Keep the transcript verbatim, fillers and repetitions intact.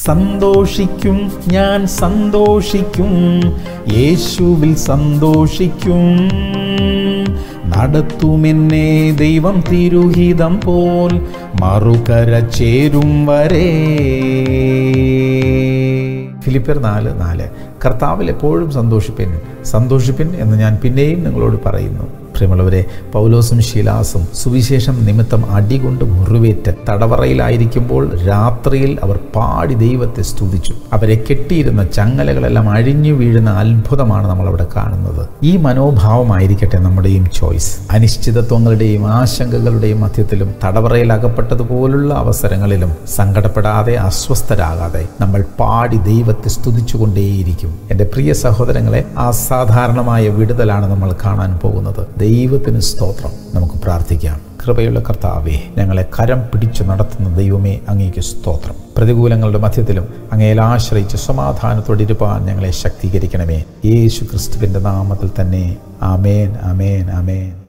സന്തോഷിക്കും, ഞാൻ സന്തോഷിക്കും, യേശുവിൽ സന്തോഷിക്കും. നടത്തുമെന്നെ ദൈവം തിരുഹിതം പോൽ മറുകര ചേരും വരെ. ഫിലിപ്പിയർ നാല് നാല്. കർത്താവിൽ എപ്പോഴും സന്തോഷിപ്പിൻ, സന്തോഷിപ്പിൻ എന്ന് ഞാൻ പിന്നെയും നിങ്ങളോട് പറയുന്നു. പ്രിയമുള്ളവരെ, പൗലോസും ശീലാസും സുവിശേഷം നിമിത്തം അടികൊണ്ട് മുറിവേറ്റ് തടവറയിലായിരിക്കുമ്പോൾ രാത്രിയിൽ അവർ പാടി ദൈവത്തെ സ്തുതിച്ചു. അവരെ കെട്ടിയിരുന്ന ചങ്ങലകളെല്ലാം അഴിഞ്ഞു വീഴുന്ന അത്ഭുതമാണ് നമ്മളവിടെ കാണുന്നത്. ഈ മനോഭാവമായിരിക്കട്ടെ നമ്മുടെയും ചോയ്സ്. അനിശ്ചിതത്വങ്ങളുടെയും ആശങ്കകളുടെയും മധ്യത്തിലും തടവറയിൽ അകപ്പെട്ടതുപോലുള്ള അവസരങ്ങളിലും സങ്കടപ്പെടാതെ അസ്വസ്ഥരാകാതെ നമ്മൾ പാടി ദൈവത്തെ സ്തുതിച്ചുകൊണ്ടേയിരിക്കും. എൻ്റെ പ്രിയ സഹോദരങ്ങളെ, അസാധാരണമായ വിടുതലാണ് നമ്മൾ കാണാൻ പോകുന്നത്. ദൈവത്തിന് സ്തോത്രം. നമുക്ക് പ്രാർത്ഥിക്കാം. കൃപയുള്ള കർത്താവേ, ഞങ്ങളെ കരം പിടിച്ചു നടത്തുന്ന ദൈവമേ, അങ്ങേക്ക് സ്തോത്രം. പ്രതികൂലങ്ങളുടെ മധ്യത്തിലും അങ്ങയിൽ ആശ്രയിച്ച് സമാധാനത്തോടെ ഇരുപ്പാൻ ഞങ്ങളെ ശക്തീകരിക്കണമേ. യേശു ക്രിസ്തുവിൻ്റെ നാമത്തിൽ തന്നെ. ആമേൻ, ആമേൻ, ആമേൻ.